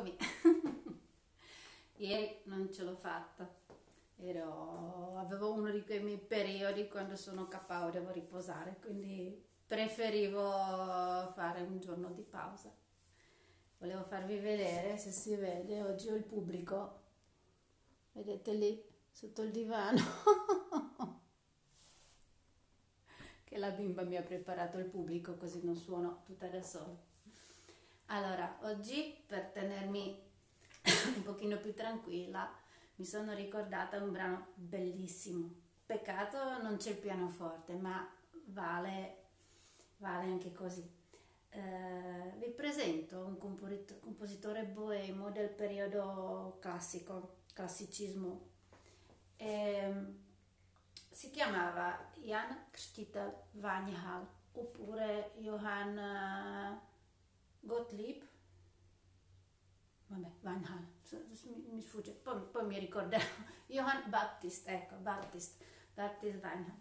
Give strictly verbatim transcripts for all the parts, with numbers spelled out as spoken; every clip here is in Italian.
Eccomi. Ieri non ce l'ho fatta. Ero... Avevo uno di quei miei periodi quando sono K O, devo riposare, quindi preferivo fare un giorno di pausa. Volevo farvi vedere, se si vede, oggi ho il pubblico. Vedete lì, sotto il divano. Che la bimba mi ha preparato il pubblico, così non suono tutta da sola. Allora, oggi per tenermi un pochino più tranquilla mi sono ricordata un brano bellissimo. Peccato non c'è il pianoforte, ma vale, vale anche così. Eh, vi presento un compositore, compositore boemo del periodo classico, classicismo. Eh, si chiamava Jan Křtitel Vanhal oppure Johann Gottlieb, vabbè, Vanhal, mi, mi sfugge, poi, poi mi ricorderò, Johann Baptist, ecco, Baptist, Baptist Vanhal.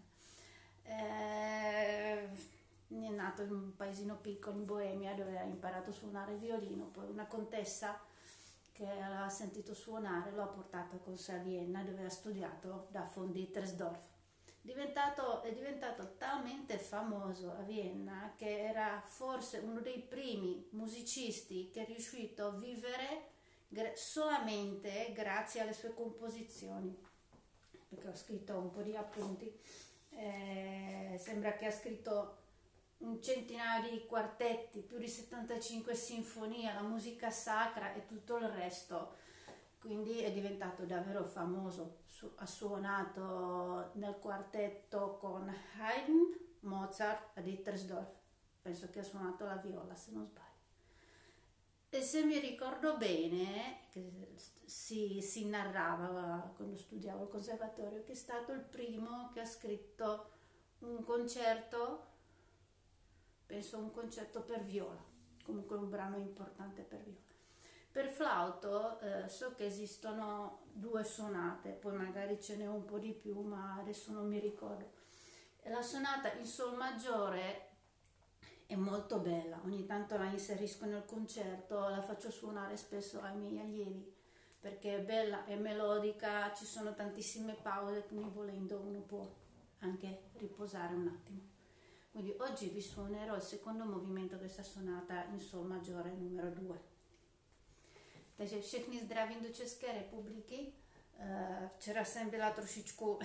Eh, è nato in un paesino piccolo in Boemia dove ha imparato a suonare il violino, poi una contessa che l'aveva sentito suonare lo ha portato con sé a Vienna dove ha studiato da von Dittersdorf. Diventato, è diventato talmente famoso a Vienna che era forse uno dei primi musicisti che è riuscito a vivere gra- solamente grazie alle sue composizioni, perché ho scritto un po' di appunti. Eh, sembra che ha scritto un centinaio di quartetti, più di settantacinque sinfonie, la musica sacra e tutto il resto. Quindi è diventato davvero famoso. Ha suonato nel quartetto con Haydn, Mozart a Dittersdorf. Penso che ha suonato la viola, se non sbaglio. E se mi ricordo bene, che si, si narrava quando studiavo al conservatorio, che è stato il primo che ha scritto un concerto, penso un concerto per viola, comunque un brano importante per viola. Per flauto eh, so che esistono due sonate, poi magari ce n'è un po' di più, ma adesso non mi ricordo. La sonata in sol maggiore è molto bella, ogni tanto la inserisco nel concerto, la faccio suonare spesso ai miei allievi, perché è bella, è melodica, ci sono tantissime pause, quindi volendo uno può anche riposare un attimo. Quindi oggi vi suonerò il secondo movimento di questa sonata in sol maggiore numero due. Takže všechny zdravím do České republiky. Včera jsem byla trošičku,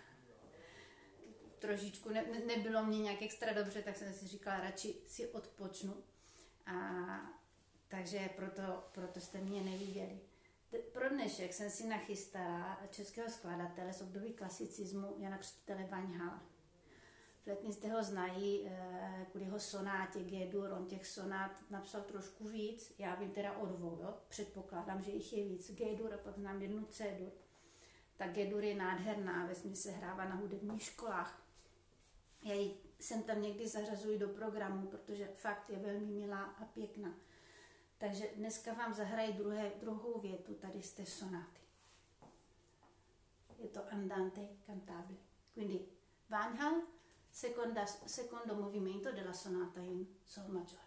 trošičku ne, nebylo mě nějak extra dobře, tak jsem si říkala, radši si odpočnu. A, takže proto, proto jste mě neviděli. Pro dnešek jsem si nachystala českého skladatele z období klasicismu Jana Křtitele Vanhala. Fletní jste ho znají kvůli jeho sonátě G-dur, on těch sonát napsal trošku víc, já vím teda o dvou, jo? Předpokládám, že jich je víc, G-dur a pak znám jednu C-dur. Ta G-dur je nádherná, vesměs se hrává na hudebních školách. Já ji sem tam někdy zařazuji do programu, protože fakt je velmi milá a pěkná. Takže dneska vám zahraji druhé, druhou větu tady z té sonáty. Je to Andante cantabile. Quindi Vanhal, Seconda, secondo movimento della sonata in sol maggiore.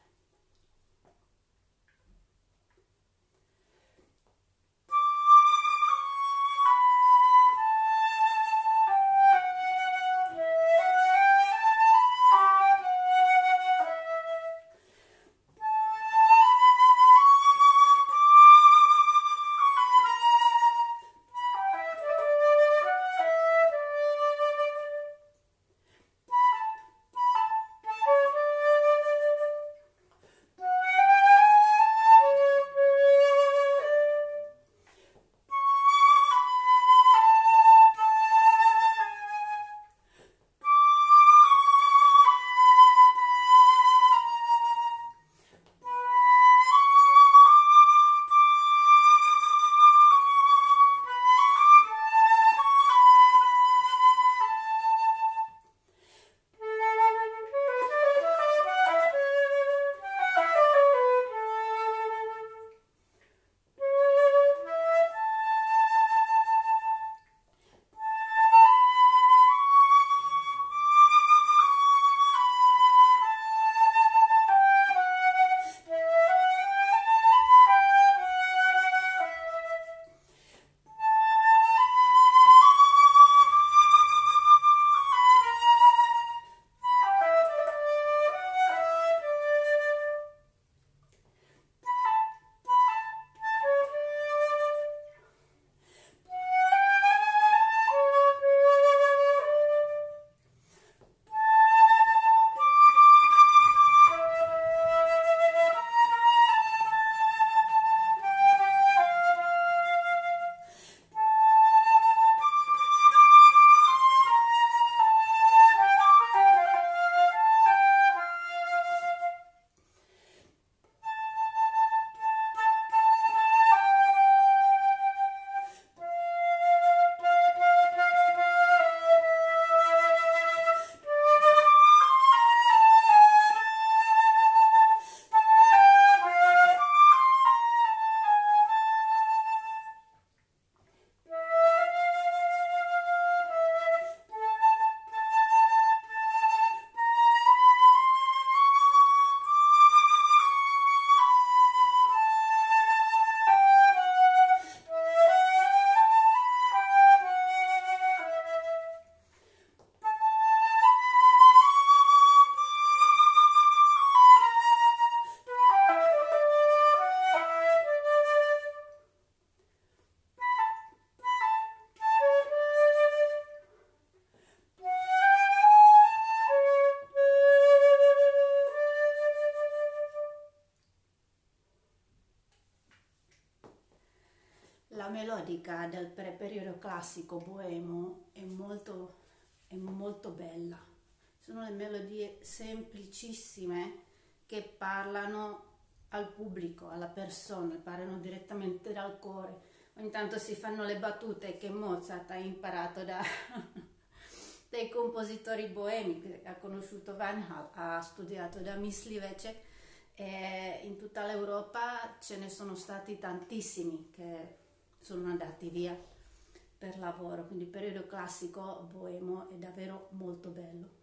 la melodica del pre- periodo classico boemo è molto, è molto bella. Sono le melodie semplicissime che parlano al pubblico, alla persona, parlano direttamente dal cuore. Ogni tanto si fanno le battute che Mozart ha imparato da, dai compositori boemi, che ha conosciuto Van Hal, ha studiato da Mysliveček, e in tutta l'Europa ce ne sono stati tantissimi che sono andati via per lavoro, quindi il periodo classico boemo è davvero molto bello.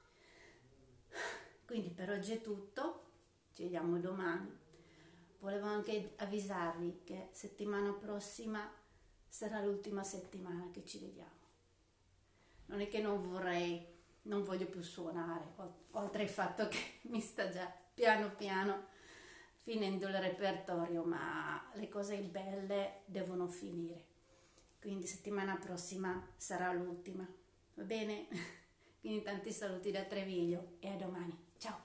Quindi per oggi è tutto, ci vediamo domani. Volevo anche avvisarvi che settimana prossima sarà l'ultima settimana che ci vediamo. Non è che non vorrei, non voglio più suonare, oltre al fatto che mi sta già piano piano finendo il repertorio, ma le cose belle devono finire. Quindi settimana prossima sarà l'ultima, va bene? Quindi tanti saluti da Treviglio e a domani. Ciao!